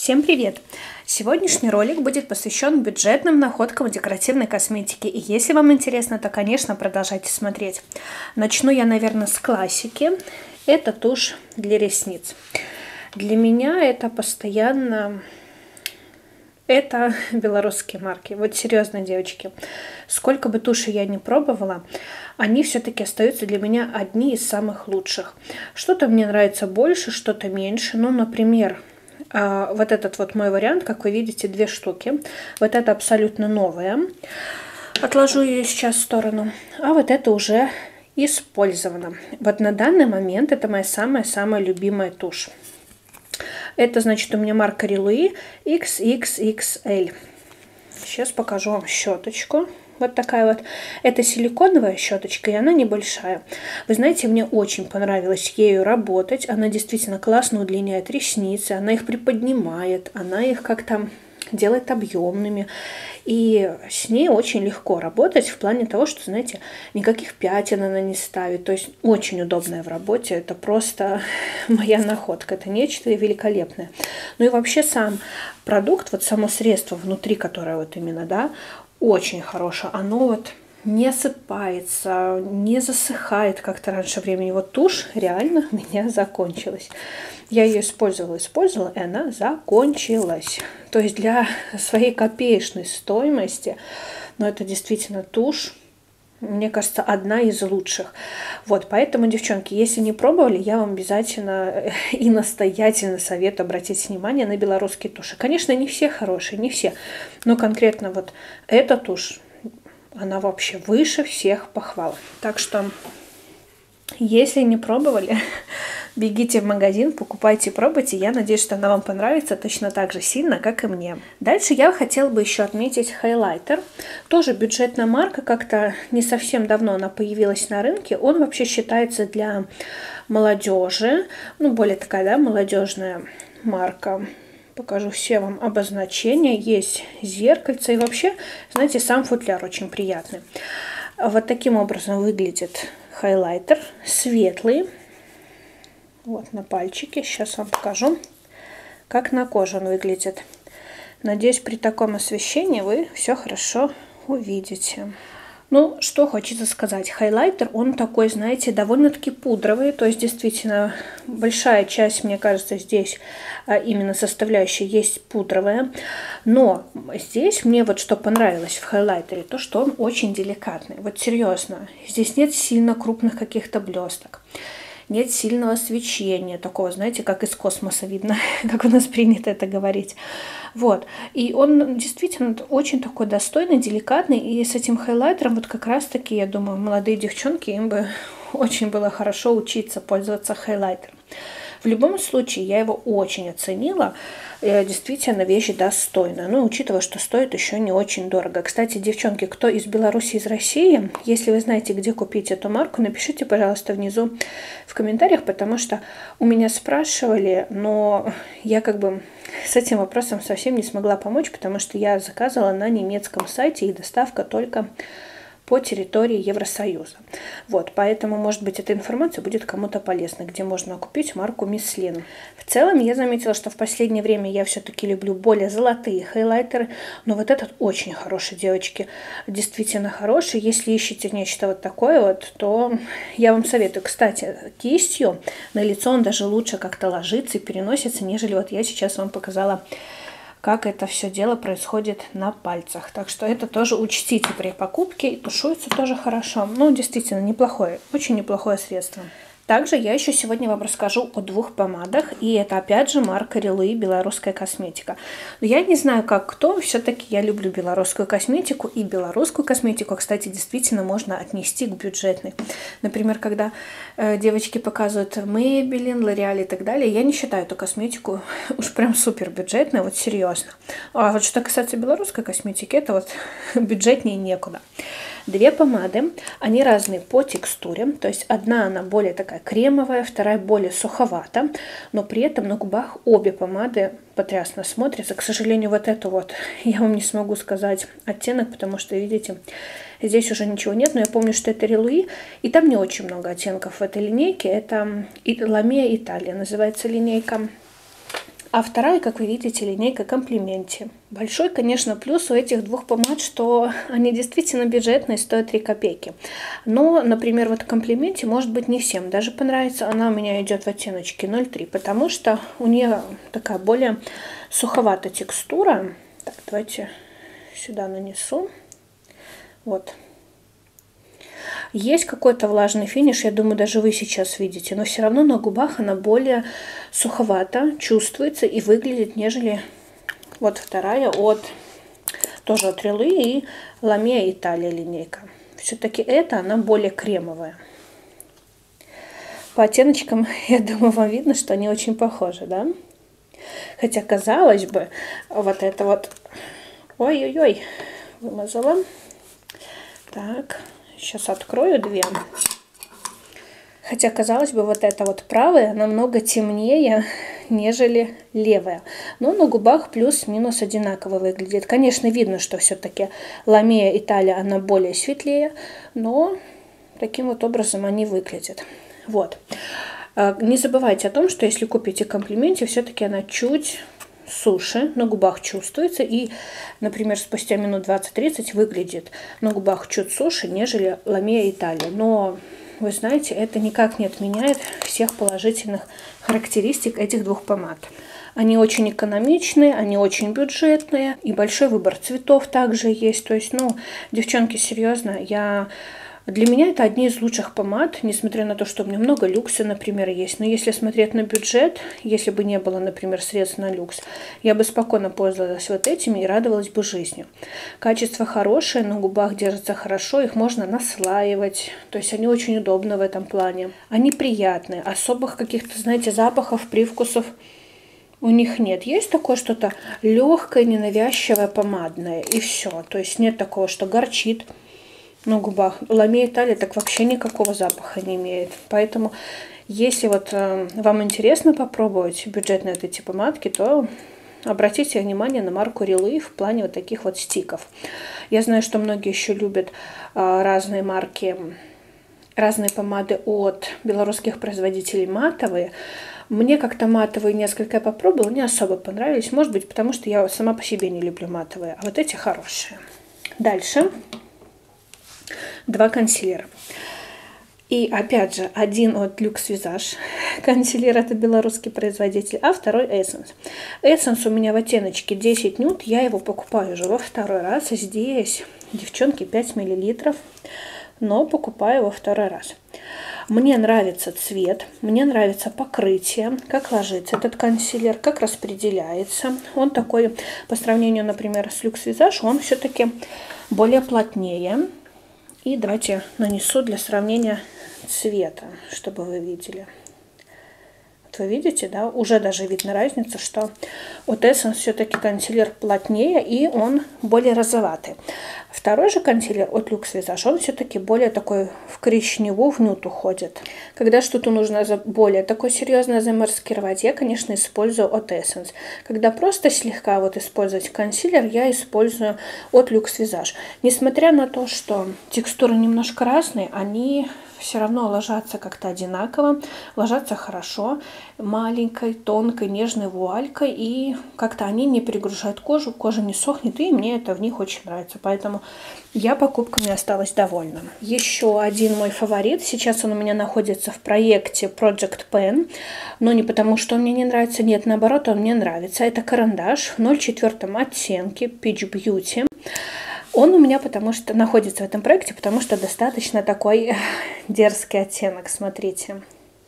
Всем привет! Сегодняшний ролик будет посвящен бюджетным находкам декоративной косметики. И если вам интересно, то, конечно, продолжайте смотреть. Начну я, наверное, с классики. Это тушь для ресниц. Для меня это постоянно... Это белорусские марки. Вот серьезно, девочки. Сколько бы туши я не пробовала, они все-таки остаются для меня одни из самых лучших. Что-то мне нравится больше, что-то меньше. Ну, например... Вот этот вот мой вариант, как вы видите, 2 штуки. Вот это абсолютно новая. Отложу ее сейчас в сторону. А вот это уже использовано. Вот на данный момент это моя самая-самая любимая тушь. Это значит у меня марка Рилуи XXXL. Сейчас покажу вам щеточку. Вот такая вот. Это силиконовая щеточка, и она небольшая. Вы знаете, мне очень понравилось ею работать. Она действительно классно удлиняет ресницы, она их приподнимает, она их как-то делает объемными. И с ней очень легко работать в плане того, что, знаете, никаких пятен она не ставит. То есть очень удобная в работе. Это просто моя находка. Это нечто великолепное. Ну и вообще сам продукт, вот само средство внутри, которое вот именно, да, очень хорошее. Оно вот не осыпается, не засыхает как-то раньше времени. Вот тушь реально у меня закончилась. Я ее использовала, и она закончилась. То есть для своей копеечной стоимости, но это действительно тушь, мне кажется, одна из лучших. Вот, поэтому, девчонки, если не пробовали, я вам обязательно и настоятельно советую обратить внимание на белорусские туши. Конечно, не все хорошие, не все, но конкретно вот эта тушь, она вообще выше всех похвал. Так что, если не пробовали, бегите в магазин, покупайте, пробуйте. Я надеюсь, что она вам понравится точно так же сильно, как и мне. Дальше я хотела бы еще отметить хайлайтер. Тоже бюджетная марка, как-то не совсем давно она появилась на рынке. Он вообще считается для молодежи, ну, более такая, да, молодежная марка. Покажу все вам обозначения. Есть зеркальце. И вообще, знаете, сам футляр очень приятный. Вот таким образом выглядит хайлайтер. Светлый. Вот на пальчике. Сейчас вам покажу, как на коже он выглядит. Надеюсь, при таком освещении вы все хорошо увидите. Ну, что хочется сказать. Хайлайтер, он такой, знаете, довольно-таки пудровый. То есть, действительно, большая часть, мне кажется, здесь именно составляющая есть пудровая. Но здесь мне вот что понравилось в хайлайтере, то, что он очень деликатный. Вот серьезно, здесь нет сильно крупных каких-то блесток. Нет сильного свечения, такого, знаете, как из космоса видно, как у нас принято это говорить. Вот. И он действительно очень такой достойный, деликатный. И с этим хайлайтером вот как раз-таки, я думаю, молодые девчонки, им бы очень было хорошо учиться пользоваться хайлайтером. В любом случае, я его очень оценила. Действительно, вещь достойная. Ну, учитывая, что стоит еще не очень дорого. Кстати, девчонки, кто из Беларуси, из России, если вы знаете, где купить эту марку, напишите, пожалуйста, внизу в комментариях, потому что у меня спрашивали, но я как бы с этим вопросом совсем не смогла помочь, потому что я заказывала на немецком сайте, и доставка только по территории Евросоюза. Вот, поэтому, может быть, эта информация будет кому-то полезна, где можно купить марку Мислин. В целом, я заметила, что в последнее время я все-таки люблю более золотые хайлайтеры, но вот этот очень хороший, девочки, действительно хороший. Если ищете нечто вот такое вот, то я вам советую. Кстати, кистью на лицо он даже лучше как-то ложится и переносится, нежели вот я сейчас вам показала, как это все дело происходит на пальцах. Так что это тоже учтите при покупке. И тушуется тоже хорошо. Ну, действительно, неплохое, очень неплохое средство. Также я еще сегодня вам расскажу о 2 помадах. И это опять же марка Рилуи, белорусская косметика. Но я не знаю, как кто, все-таки я люблю белорусскую косметику. И белорусскую косметику, кстати, действительно можно отнести к бюджетной. Например, когда девочки показывают Maybelline, L'Oreal и так далее, я не считаю эту косметику уж прям супер бюджетной, вот серьезно. А вот что касается белорусской косметики, это вот бюджетнее некуда. 2 помады, они разные по текстуре, то есть одна она более такая кремовая, вторая более суховата, но при этом на губах обе помады потрясно смотрятся. К сожалению, вот эту вот я вам не смогу сказать оттенок, потому что, видите, здесь уже ничего нет, но я помню, что это Рилуи, и там не очень много оттенков в этой линейке, это Ламия Италия называется линейка. А вторая, как вы видите, линейка Комплименти. Большой, конечно, плюс у этих двух помад, что они действительно бюджетные, стоят 3 копейки. Но, например, вот Комплименти, может быть, не всем даже понравится. Она у меня идет в оттеночке 0,3, потому что у нее такая более суховатая текстура. Так, давайте сюда нанесу. Вот. Есть какой-то влажный финиш, я думаю, даже вы сейчас видите, но все равно на губах она более суховата, чувствуется и выглядит, нежели вот вторая тоже от Рилы и Ламия Италия линейка. Все-таки она более кремовая. По оттеночкам, я думаю, вам видно, что они очень похожи, да? Хотя, казалось бы, вот это вот... Ой-ой-ой, вымазала. Так... Сейчас открою две. Хотя, казалось бы, вот эта вот правая намного темнее, нежели левая. Но на губах плюс-минус одинаково выглядит. Конечно, видно, что все-таки Ламия Италия, она более светлее, но таким вот образом они выглядят. Вот. Не забывайте о том, что если купите Комплименти, все-таки она чуть... суше, на губах чувствуется и, например, спустя минут 20-30 выглядит на губах чуть суше, нежели Ламия Италия. Но, вы знаете, это никак не отменяет всех положительных характеристик этих двух помад. Они очень экономичные, они очень бюджетные и большой выбор цветов также есть. То есть, девчонки, серьезно, Для меня это одни из лучших помад, несмотря на то, что у меня много люкса, например, есть. Но если смотреть на бюджет, если бы не было, например, средств на люкс, я бы спокойно пользовалась вот этими и радовалась бы жизнью. Качество хорошее, на губах держится хорошо, их можно наслаивать. То есть они очень удобны в этом плане. Они приятные, особых каких-то, знаете, запахов, привкусов у них нет. Есть такое что-то легкое, ненавязчивое, помадное, и все. То есть нет такого, что горчит на губах. Ламия Италия так вообще никакого запаха не имеет. Поэтому, если вот вам интересно попробовать бюджетные вот эти помадки, то обратите внимание на марку Рилы в плане вот таких вот стиков. Я знаю, что многие еще любят разные марки, разные помады от белорусских производителей матовые. Мне как-то матовые несколько я попробовала, не особо понравились. Может быть, потому что я сама по себе не люблю матовые, а вот эти хорошие. Дальше. 2 консилера. И опять же, один от Luxe Visage консилер, это белорусский производитель, а второй Essence. Essence у меня в оттеночке 10 нюд, я его покупаю уже во второй раз. Здесь, девчонки, 5 мл, но покупаю во второй раз. Мне нравится цвет, мне нравится покрытие, как ложится этот консилер, как распределяется. Он такой, по сравнению, например, с Luxe Visage, он все-таки более плотнее. И давайте нанесу для сравнения цвета, чтобы вы видели. Вот вы видите, да, уже даже видно разницу, что от Essence все-таки консилер плотнее и он более розоватый. Второй же консилер от Luxe Visage, он все-таки более такой в коричневую, в нюд уходит. Когда что-то нужно более такое серьезное замаскировать, я, конечно, использую от Essence. Когда просто слегка вот использовать консилер, я использую от Luxe Visage. Несмотря на то, что текстуры немножко разные, они все равно ложатся как-то одинаково, ложатся хорошо, маленькой, тонкой, нежной вуалькой, и как-то они не перегружают кожу, кожа не сохнет, и мне это в них очень нравится, поэтому я покупками осталась довольна. Еще один мой фаворит, сейчас он у меня находится в проекте Project Pen, но не потому, что он мне не нравится, нет, наоборот, он мне нравится. Это карандаш в 0,4 оттенке Peach Beauty. Он у меня находится в этом проекте, потому что достаточно такой дерзкий оттенок, смотрите.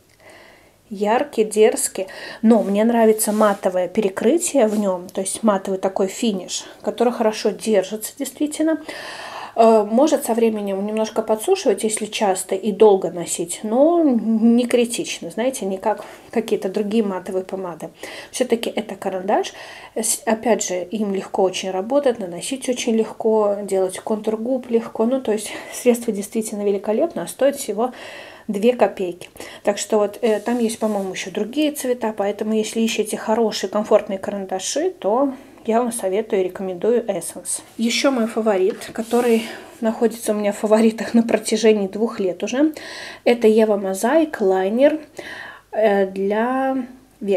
Яркий, дерзкий, но мне нравится матовое перекрытие в нем, то есть матовый такой финиш, который хорошо держится действительно. Может со временем немножко подсушивать, если часто и долго носить, но не критично, знаете, не как какие-то другие матовые помады. Все-таки это карандаш, опять же, им легко очень работать, наносить очень легко, делать контур губ легко, то есть средство действительно великолепно, а стоит всего 2 копейки. Так что вот там есть, по-моему, еще другие цвета, поэтому если ищете хорошие, комфортные карандаши, то я вам советую и рекомендую Essence. Еще мой фаворит, который находится у меня в фаворитах на протяжении 2 лет уже, это Eva Mosaic лайнер для век.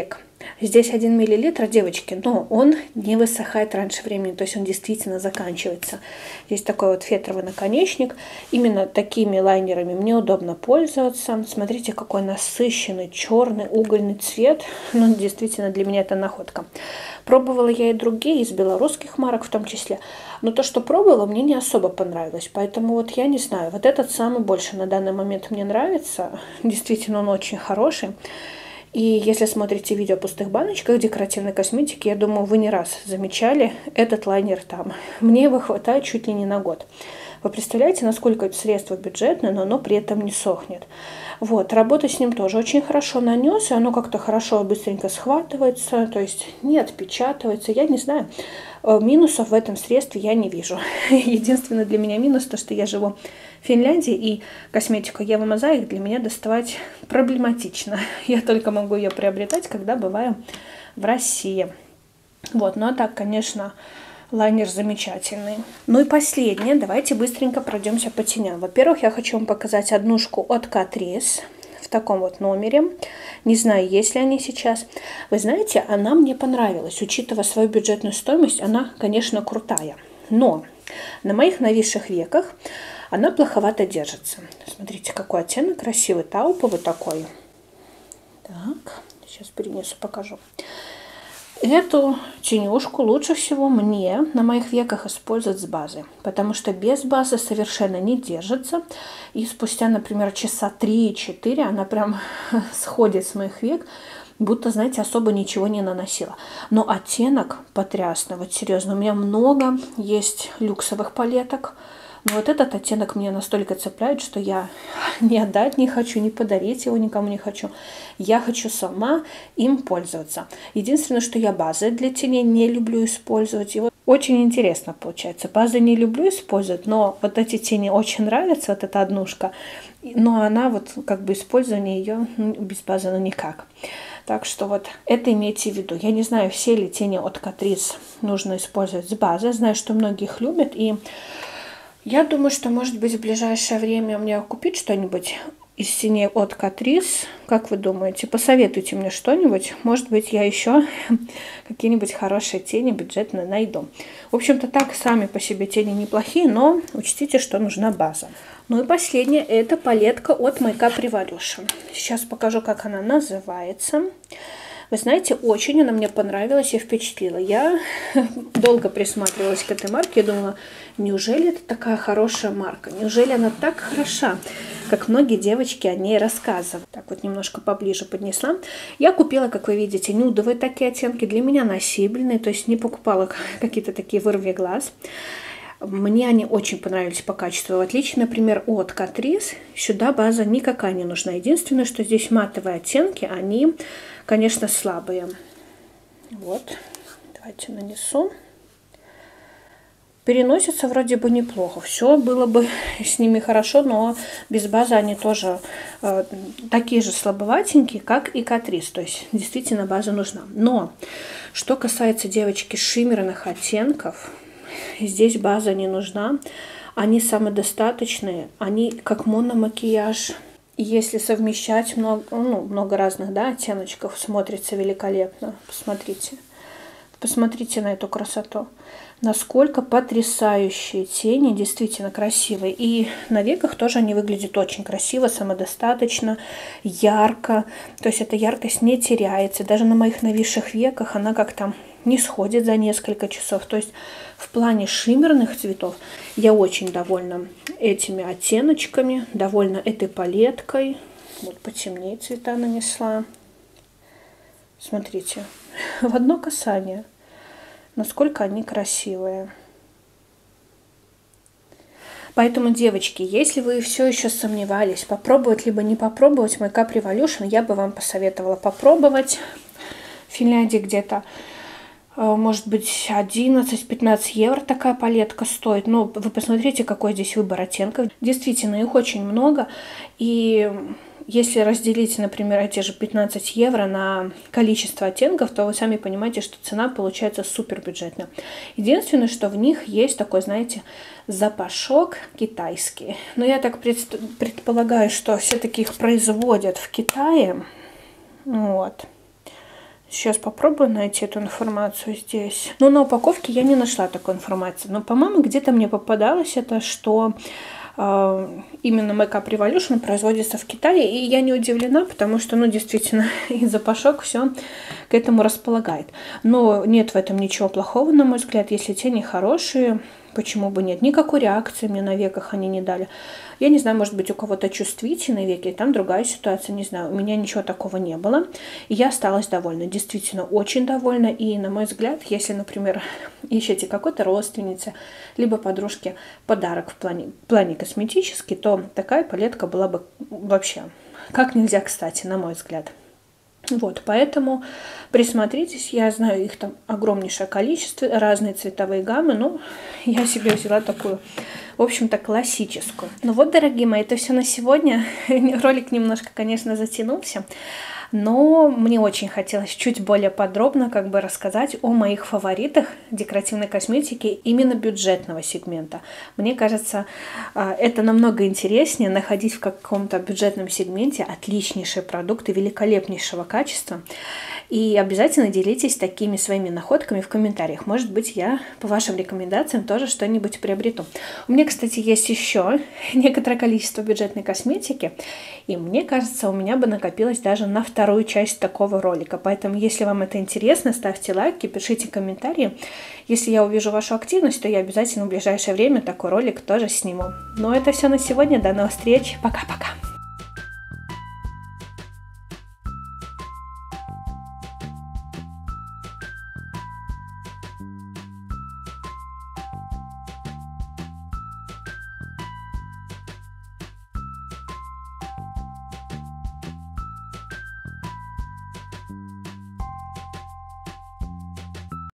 Здесь 1 миллилитр, девочки, но он не высыхает раньше времени, то есть он действительно заканчивается. Здесь такой вот фетровый наконечник. Именно такими лайнерами мне удобно пользоваться. Смотрите, какой насыщенный черный угольный цвет. Ну, действительно, для меня это находка. Пробовала я и другие, из белорусских марок в том числе. Но то, что пробовала, мне не особо понравилось. Поэтому вот я не знаю, вот этот самый больше на данный момент мне нравится. Действительно, он очень хороший. И если смотрите видео о пустых баночках декоративной косметики, я думаю, вы не раз замечали этот лайнер там. Мне его хватает чуть ли не на год. Вы представляете, насколько это средство бюджетное, но оно при этом не сохнет. Вот, работать с ним тоже очень хорошо нанес, и оно как-то хорошо, быстренько схватывается, то есть не отпечатывается. Я не знаю, минусов в этом средстве я не вижу. Единственное для меня минус, то что я живу в Финляндии, и косметику Ева Мозаик для меня доставать проблематично. Я только могу ее приобретать, когда бываю в России. Вот, ну а так, конечно, лайнер замечательный. Ну и последнее, давайте быстренько пройдемся по теням. Во-первых, я хочу вам показать однушку от Catrice в таком вот номере. Не знаю, есть ли они сейчас. Вы знаете, она мне понравилась. Учитывая свою бюджетную стоимость, она, конечно, крутая. Но на моих нависших веках она плоховато держится. Смотрите, какой оттенок красивый, тауповый такой. Так, сейчас перенесу, покажу. Эту тенюшку лучше всего мне на моих веках использовать с базой, потому что без базы совершенно не держится. И спустя, например, часа 3-4 она прям сходит с моих век, будто, знаете, особо ничего не наносила. Но оттенок потрясный, вот серьезно. У меня много есть люксовых палеток. Но вот этот оттенок меня настолько цепляет, что я не отдать не хочу, не подарить его никому не хочу. Я хочу сама им пользоваться. Единственное, что я базы для теней не люблю использовать. И вот очень интересно получается. Базы не люблю использовать, но вот эти тени очень нравятся, вот эта однушка. Но она вот как бы использование ее без базы, ну никак. Так что вот это имейте в виду. Я не знаю, все ли тени от Catrice нужно использовать с базой. Знаю, что многие их любят, и я думаю, что, может быть, в ближайшее время мне купить что-нибудь из теней от Catrice. Как вы думаете? Посоветуйте мне что-нибудь. Может быть, я еще какие-нибудь хорошие тени бюджетные найду. В общем-то, так сами по себе тени неплохие, но учтите, что нужна база. Ну и последнее, это палетка от Makeup Revolution. Сейчас покажу, как она называется. Вы знаете, очень она мне понравилась и впечатлила. Я долго присматривалась к этой марке. Я думала, неужели это такая хорошая марка? Неужели она так хороша, как многие девочки о ней рассказывают? Так вот немножко поближе поднесла. Я купила, как вы видите, нюдовые такие оттенки. Для меня носибельные, то есть не покупала какие-то такие вырви глаз. Мне они очень понравились по качеству. В отличие, например, от Catrice, сюда база никакая не нужна. Единственное, что здесь матовые оттенки, они, конечно, слабые. Вот, давайте нанесу. Переносятся вроде бы неплохо. Все было бы с ними хорошо, но без базы они тоже такие же слабоватенькие, как и Catrice. То есть действительно база нужна. Но что касается, девочки, шиммерных оттенков, здесь база не нужна. Они самодостаточные, они как мономакияж. Если совмещать много разных, да, оттеночков, смотрится великолепно. Посмотрите. Посмотрите на эту красоту. Насколько потрясающие тени, действительно красивые. И на веках тоже они выглядят очень красиво, самодостаточно, ярко. То есть эта яркость не теряется. Даже на моих нависших веках она как-то не сходит за несколько часов. То есть в плане шиммерных цветов я очень довольна этими оттеночками, довольна этой палеткой. Вот потемнее цвета нанесла. Смотрите, в одно касание. Насколько они красивые. Поэтому, девочки, если вы все еще сомневались, попробовать либо не попробовать Makeup Revolution, я бы вам посоветовала попробовать. В Финляндии где-то, может быть, 11-15 евро такая палетка стоит. Но вы посмотрите, какой здесь выбор оттенков. Действительно, их очень много. И если разделить, например, эти же 15 евро на количество оттенков, то вы сами понимаете, что цена получается супер бюджетная. Единственное, что в них есть такой, знаете, запашок китайский. Но я так предполагаю, что все-таки их производят в Китае. Вот. Сейчас попробую найти эту информацию здесь. Но на упаковке я не нашла такой информации. Но, по-моему, где-то мне попадалось это, что именно Make Up Revolution производится в Китае. И я не удивлена, потому что, ну, действительно, и запашок все к этому располагает. Но нет в этом ничего плохого, на мой взгляд. Если тени хорошие, почему бы нет? Никакой реакции мне на веках они не дали. Я не знаю, может быть, у кого-то чувствительные веки, там другая ситуация, не знаю. У меня ничего такого не было. И я осталась довольна, действительно очень довольна. И, на мой взгляд, если, например, ищете какой-то родственнице, либо подружке подарок в плане косметический, то такая палетка была бы вообще как нельзя кстати, на мой взгляд. Вот, поэтому присмотритесь, я знаю, их там огромнейшее количество, разные цветовые гаммы, но я себе взяла такую, в общем-то, классическую. Ну вот, дорогие мои, это все на сегодня. Ролик немножко, конечно, затянулся, но мне очень хотелось чуть более подробно рассказать о моих фаворитах декоративной косметики именно бюджетного сегмента. Мне кажется, это намного интереснее находить в каком-то бюджетном сегменте отличнейшие продукты великолепнейшего качества. И обязательно делитесь такими своими находками в комментариях. Может быть, я по вашим рекомендациям тоже что-нибудь приобрету. У меня, кстати, есть еще некоторое количество бюджетной косметики. И мне кажется, у меня бы накопилось даже на вторую часть такого ролика. Поэтому, если вам это интересно, ставьте лайки, пишите комментарии. Если я увижу вашу активность, то я обязательно в ближайшее время такой ролик тоже сниму. Но это все на сегодня. До новых встреч. Пока-пока.